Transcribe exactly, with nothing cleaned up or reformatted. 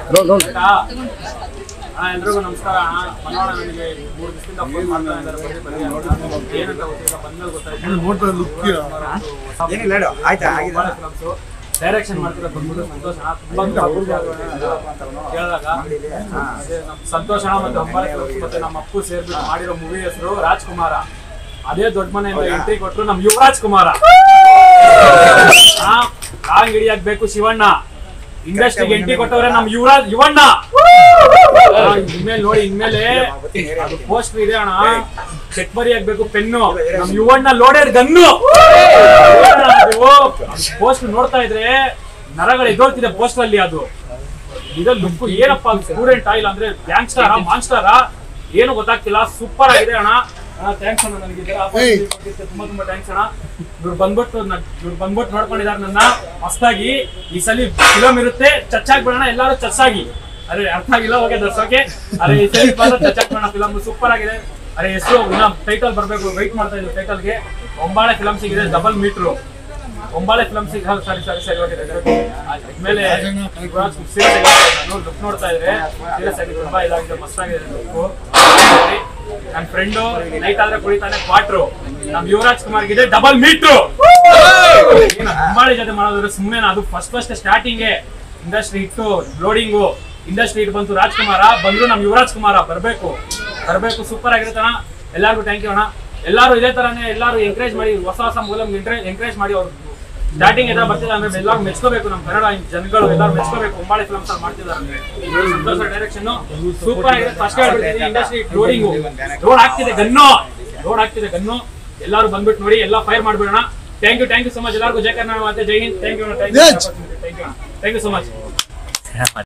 ಎಲ್ರಿಗೂ ನಮಸ್ಕಾರ. ಮನೋಣ ನನಗೆ ಮೂರು ದಿವಸದಿಂದ ಫೋನ್ ಮಾಡ್ತಾ ಇದ್ದಾರೆ, ಏನಂತ ಗೊತ್ತಿಲ್ಲ, ಬಂದ್ಮೇಲೆ ಗೊತ್ತಾಯ್ತು. ಡೈರೆಕ್ಷನ್ ಮಾಡ್ತಿರೋ ಬಂದ್ಬಿಟ್ಟು ಸಂತೋಷ ಕೇಳಿದಾಗ ಸಂತೋಷ ಮತ್ತೆ ಅಂಬಾರಿ ಮತ್ತೆ ನಮ್ಮ ಅಪ್ಪು ಸೇರ್ಬಿಟ್ಟು ಮಾಡಿರೋ ಮೂವಿ ಹೆಸರು ರಾಜ್ಕುಮಾರ. ಅದೇ ದೊಡ್ಡ ಮನೆಯಿಂದ ಎಂಟ್ರಿ ಕೊಟ್ಟರು ನಮ್ ಯುವ ರಾಜ್ಕುಮಾರ. ಕಾಂಗ್ ಹಿಡಿಯಾಕ್ಬೇಕು ಶಿವಣ್ಣ, ಇಂಡಸ್ಟ್ರಿಗೆ ಎಂಟ್ರಿ ಕೊಟ್ಟವ್ರೆ ನಮ್ ಯುವರಾಜ್ ಯುವಣ್ಣ. ಇನ್ಮೇಲೆ ನೋಡಿ, ಇನ್ಮೇಲೆ ಪೋಸ್ಟರ್ ಇದೆ ಅಣ್ಣ, ಚೆಕ್ ಬರಿ ಆಗ್ಬೇಕು ಪೆನ್ನು, ನಮ್ ಯುವಣ್ಣ ಲೋಡೆಡ್ ಗನ್ನು. ಪೋಸ್ಟರ್ ನೋಡ್ತಾ ಇದ್ರೆ ನರಗಳು ಎದ್ದೋಳ್ತಿದೆ ಪೋಸ್ಟರ್ ಅಲ್ಲಿ. ಅದು ಇದು ಲುಕ್ ಏನಪ್ಪ, ಸ್ಟೂಡೆಂಟ್ ಆಯಿಲ್ ಅಂದ್ರೆ ಗ್ಯಾಂಗ್ಸ್ಟಾರ ಮಾನ್ಸ್ಟಾರ ಏನು ಗೊತ್ತಾಗ್ತಿಲ್ಲ. ಸೂಪರ್ ಆಗಿದೆ ಅಣ್ಣ. ಥ್ಯಾಂಕ್ಸ್ ಅಣ್ಣ, ನನಗೆ ತುಂಬಾ ತುಂಬಾ ಥ್ಯಾಂಕ್ಸ್ ಅಣ್ಣ. ಇವ್ರು ಬಂದ್ಬಿಟ್ಟು ಇವ್ರು ಬಂದ್ಬಿಟ್ಟು ನೋಡ್ಕೊಂಡಿದ್ದಾರೆ ನನ್ನ ಮಸ್ತಾಗಿ. ಈ ಸಲ ಫಿಲಮ್ ಇರುತ್ತೆ, ಚಚ್ಚಾಗಿ ಬಿಡೋಣ ಎಲ್ಲಾರು ಚಚ್ಚಾಗಿ. ಅರೆ ಅರ್ಥ ಆಗಿಲ್ಲ, ಹೋಗಿ ದರ್ಶೋಕೆ. ಅರೆ ಈ ಸಲ ಚಚ್ಚಾಗಿ ಬಿಡೋಣ, ಫಿಲಮ್ ಸೂಪರ್ ಆಗಿದೆ. ಅರೆ ಹೆಸರು ಟೈಟಲ್ ಬರ್ಬೇಕು, ವೈಟ್ ಮಾಡ್ತಾ ಇದ್ದೀವಿ ಟೈಟಲ್ಗೆ. ಒಂಬಾಳೆ ಫಿಲಮ್ ಸಿಗಿದೆ, ಡಬಲ್ ಮೀಟ್ರು ಒಂಬಾಳೆ ಫಿಲಮ್ ಸಿಗ. ಸರಿ ಸರಿ ಸರಿ ಆದ್ಮೇಲೆ ಲುಕ್ ನೋಡ್ತಾ ಇದ್ರೆ ಸೀರಿಯಸ್ ಆಗಿ ತುಂಬಾ ಇದಾಗಿದೆ, ಮಸ್ತಾಗಿದೆ ಲುಕ್ಕು. ನನ್ನ ಫ್ರೆಂಡು ನೈಟ್ ಆದ್ರೆ ಕುಡಿತಾನೆ ಕ್ವಾಟ್ರು, ನಮ್ ಯುವರಾಜ್ ಕುಮಾರ್ ಇದೆ ಡಬಲ್ ಮೀಟ್ರು. ಅಂಬಾಳೆ ಜೊತೆ ಮಾಡೋದ್ರೆ ಸುಮ್ಮನೆ, ಅದು ಫಸ್ಟ್ ಫಸ್ಟ್ ಸ್ಟಾರ್ಟಿಂಗ್ ಇಂಡಸ್ಟ್ರಿ ಇಟ್ಟು ಲೋಡಿಂಗು, ಇಂಡಸ್ಟ್ರಿ ಇಟ್ಟು ಬಂತು ರಾಜ್ಕುಮಾರ, ಬಂದ್ರು ನಮ್ ಯುವರಾಜ್ ಕುಮಾರ. ಬರ್ಬೇಕು ಬರ್ಬೇಕು ಸೂಪರ್ ಆಗಿರುತ್ತಣ್ಣ. ಎಲ್ಲಾರ್ಗು ಥ್ಯಾಂಕ್ ಯು ಅಣ್ಣ. ಎಲ್ಲಾರು ಇದೇ ತರಾನೇ ಎಲ್ಲಾರು ಎಂಕರೇಜ್ ಮಾಡಿ, ಹೊಸ ಹೊಸ ಮೂಲಮ್ ಎಂಕರೇಜ್ ಮಾಡಿ. ಅವ್ರು ಸ್ಟಾರ್ಟಿಂಗ್ ಎಲ್ಲ ಬರ್ತಿಲ್ಲ ಅಂದ್ರೆ ಎಲ್ಲಾರು ಮೆಚ್ಕೋಬೇಕು, ನಮ್ ಕನ್ನಡ ಜನಗಳು ಎಲ್ಲಾರು ಮೆಚ್ಕೋಬೇಕು. ಒಂಬಾಳೆ ಫಿಲ್ಮ್ಸ್ ಅಲ್ಲಿ ಮಾಡ್ತಿದ್ದಾರೆ ಅಂದ್ರೆ ಸಂತೋಷ ಡೈರೆಕ್ಷನ್ ಸೂಪರ್ ಆಗಿದೆ. ಫಸ್ಟ್ ಹೇಳ್ಬಿಡ್ತೀನಿ, ಇಂಡಸ್ಟ್ರಿ ಲೋಡಿಂಗು ರೋಡ್ ಆಗ್ತಿದೆ, ಗನ್ನು ರೋಡ್ ಆಗ್ತಿದೆ ಗನ್ನು. ಎಲ್ಲಾರು ಬಂದ್ಬಿಟ್ಟು ನೋಡಿ, ಎಲ್ಲ ಫೈರ್ ಮಾಡ್ಬಿಡೋಣ. Thank you thank you so much ಎಲ್ಲರಿಗೂ. ಜೈ ಕರ್ನಾಟಕ ಮತ್ತೆ ಜೈ Hind. Thank you thank you thank you thank you so much.